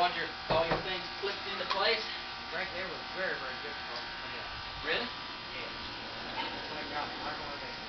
all your things clipped into place? Frankly, it was very, very difficult to come in. Really? Yes. My God, I don't know if they